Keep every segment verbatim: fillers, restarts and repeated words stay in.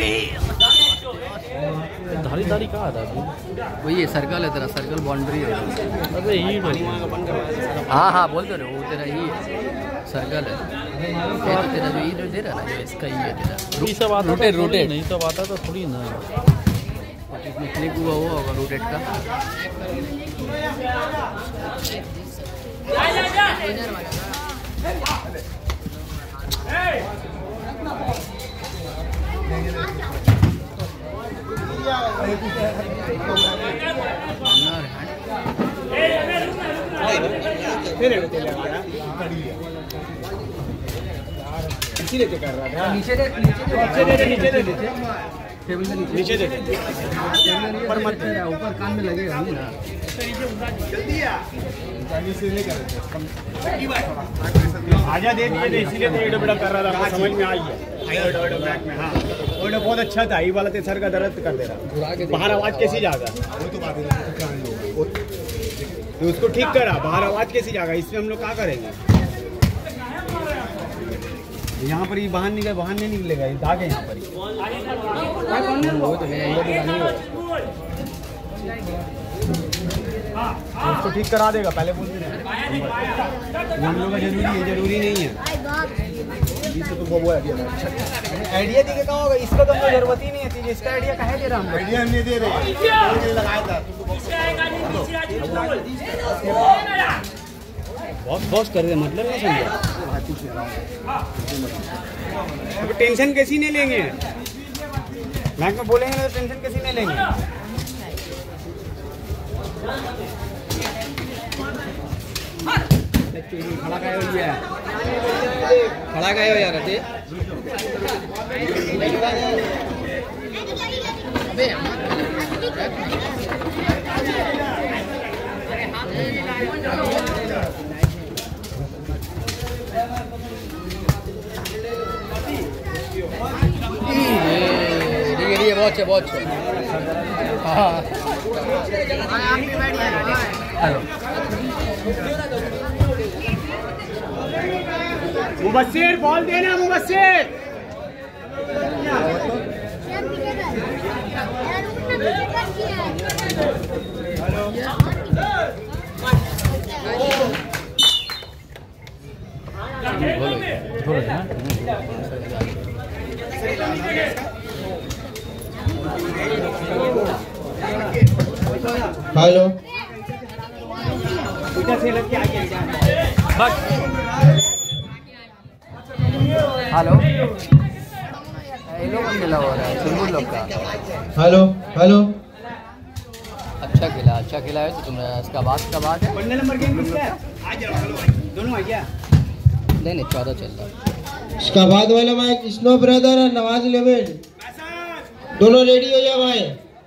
धारी धारी कहाँ था वही है सर्कल है तेरा, सर्कल बाउंड्री है। अबे ये हाँ हाँ बोल तो रहे वो तेरा ही है, सर्कल है ये तो तेरा जो ये जो दे रहा ना, जो इसका ही है तेरा। ये सब आता रोटेट रोटेट नहीं सब आता तो थोड़ी ना इसमें क्लिक हुआ हुआ होगा रोटेट का। लेके कर रहा था नीचे दे नीचे दे नीचे दे नीचे टेबल के नीचे दे ऊपर मत ऊपर कान में लगेगा नहीं ना। आजा दे दिए इसीलिए तो एडो बड़ा कर रहा था, समझ में आई है। ओडो बैक में हाँ ओडो बहुत अच्छा था, ये वाला तो सर का दर्द कर दे रहा। बाहर आवाज कैसी जाएगा तो उसको ठीक करा, बाहर आवाज कैसी जाएगा, इसमें हम लोग क्या करेंगे। यहाँ पर ये बाहर निकले बाहर नहीं निकलेगा, ये दाग है यहाँ पर। उसको ठीक करा देगा, पहले बोल रहे हम लोग का जरूरी है, जरूरी नहीं है। तो वो आइडिया दी के कहा होगा, इसका तो जरूरत ही नहीं है, इसका आइडिया कहाँ दे रहा हम आइडिया नहीं दे रहे लगाया था। बहुत बॉस कर दे मतलब नहीं समझा। अभी टेंशन कैसी नहीं लेंगे, बैंक में बोलेंगे तो टेंशन कैसी नहीं लेंगे। खड़ा का हो गया, खड़ा का हो यार अते बहुत है बहुत है। हाँ हेलो मुबस्सिर बॉल देना मुबस्सिर। हेलो हेलो लोग खेला हो रहा है सुरमुर लोग का। हेलो हेलो अच्छा खेला अच्छा खेला है तो तुमने इसका बाद का बाद है नंबर गेम दोनों आ गया नहीं नहीं चौदह चल रहा है। इसका बाद वाला मैच स्नो ब्रदर और नवाज लेवेल दोनों रेडी हो जाए भाई।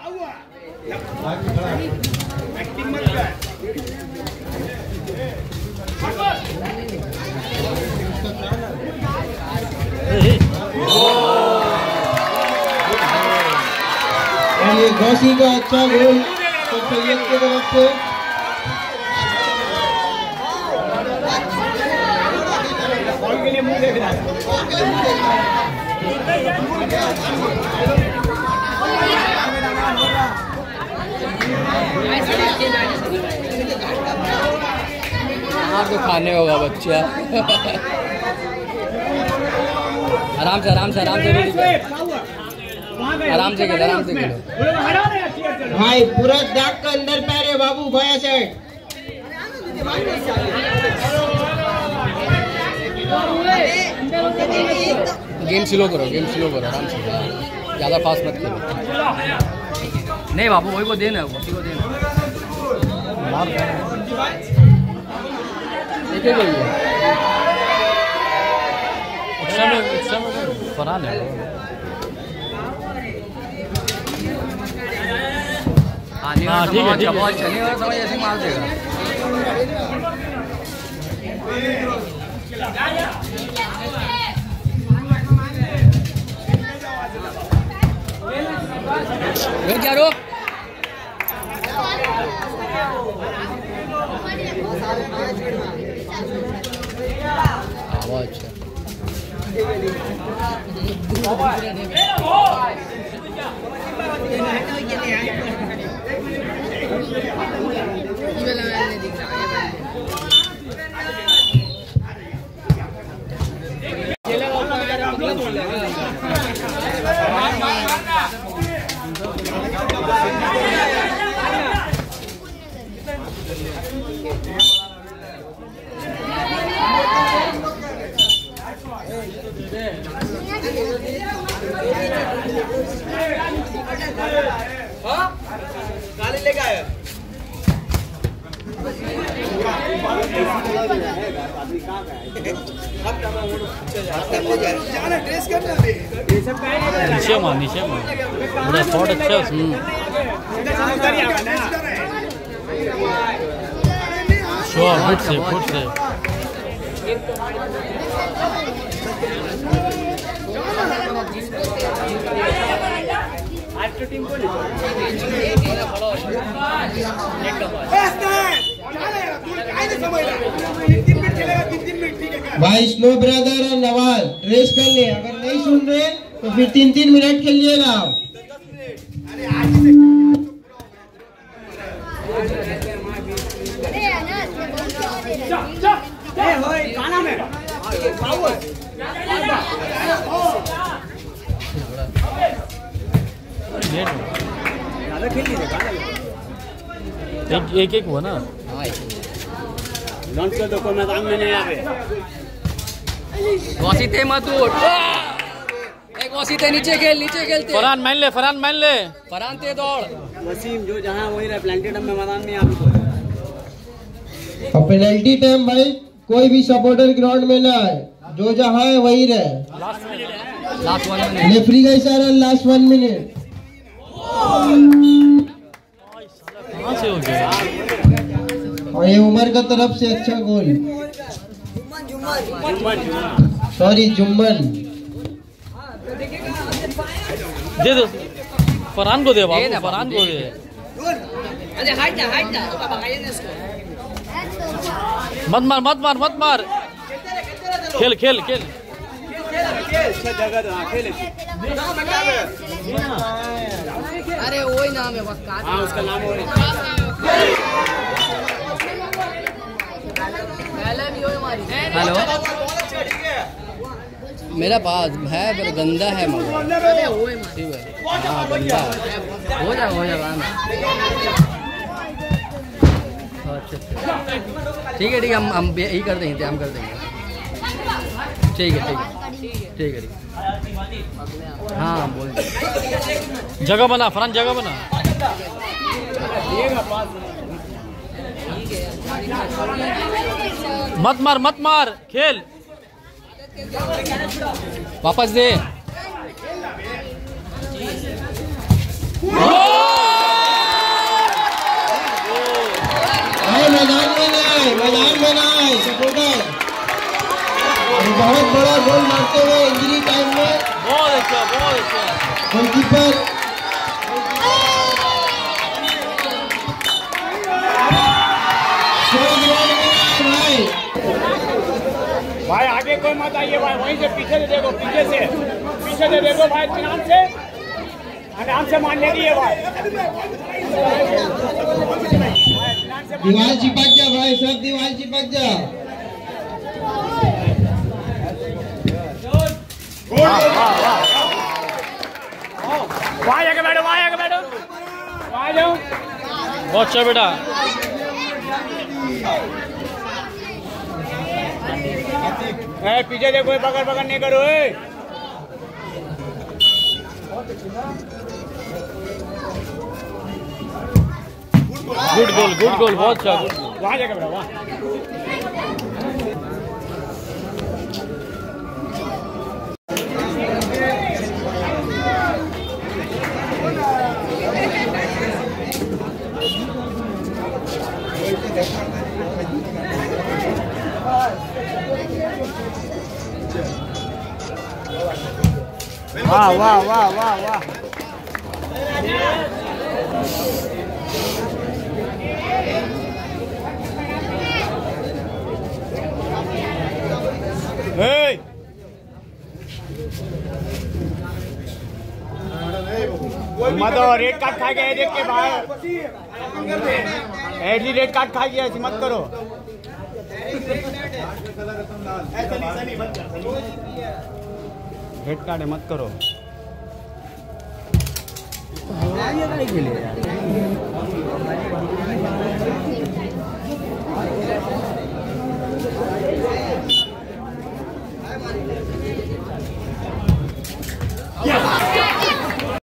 ये घोसी का अच्छा गोल तो सैयद की तरफ से बॉल के लिए मुंह देख रहा है। आपको खाने होगा बच्चा। आराम से आराम से आराम से आराम से खेलो आराम से खेलो भाई पूरा दाग का अंदर पैर है बाबू भाई साइड। गेम स्लो करो गेम स्लो करो आराम से, ज़्यादा फास्ट मत खेलो। नहीं बाबू वही को देना उसी को देना एक ही कोई एक्स्ट्रा में एक्स्ट्रा में फरान है आने वाला ठीक है बहुत चलने वाला समझ ऐसे मार देगा। क्या रो बहुत अच्छा नीचे मार नीचे मार बड़ा शॉट अच्छा है शॉट फुट से फुट से आज तो टीम को भाई स्नो ब्रदर और नवाज रेस कर ले, अगर नहीं सुन रहे तो फिर तीन तीन मिनट खेलिएगा आप। एक एक एक हुआ ना। लॉन्च कर दो, कोई मैदान में नहीं आवे। वसीते मत उठ, एक वसीते नीचे खेल, नीचे खेलते। फरहान मान ले, फरहान मान ले। फरहान ते दौड़। वसीम जो जहां वही रहे, प्लांटेड में मैदान में आवे। और पेनल्टी टाइम भाई कोई भी सपोर्टर ग्राउंड में ना है, जो जहां है वही रहे। लास्ट वन मिनट, रेफरी का इशारा, लास्ट वन मिनट। कहाँ से हो गया? और ये उमर का तरफ से अच्छा गोल, सॉरी जुम्मन। दे दो फरहान को, दे बाबू फरहान को दे। मत मार मत मार मत मार, खेल खेल खेल। अरे वही नाम है, हाँ उसका नाम हो हेलो। मेरा पास है पर गंदा है मगर। हाँ गंदा हो जा हो जा। ठीक है ठीक है, हम हम यही कर देंगे, हम कर देंगे। ठीक है ठीक है ठीक है ठीक है। हाँ बोल, जगह बना फरहान, जगह बना। मत मार मत मार, खेल। वापस दे। मैदान में ना आए, मैदान में ना आए सपोर्टर। बहुत बड़ा गोल मारते हुए इंजरी टाइम में। बहुत अच्छा बहुत अच्छा। गोलकीपर भाई आगे कोई मत आइए भाई, वहीं से पीछे से देखो, पीछे से पीछे से देखो भाई, आराम से आराम से मारने दिए भाई। दीवार चिपक जा भाई, सब दीवार चिपक जा। वहाँ जाके बैठो, वहाँ जाके बैठो, वहाँ जाओ। बहुत अच्छा बेटा। ए, पीछे देखो, पकड़ पकड़ नहीं करो। A good goal good goal, बहुत अच्छा। वहाँ जाके बैठो, वहाँ। वाह वाह वाह वाह वाह। मत रेड कार्ड खा गया देख के बाहर एडली रेड कार्ड खा गया, ऐसी मत करो। रेड कार्ड है, मत करो। खेले यार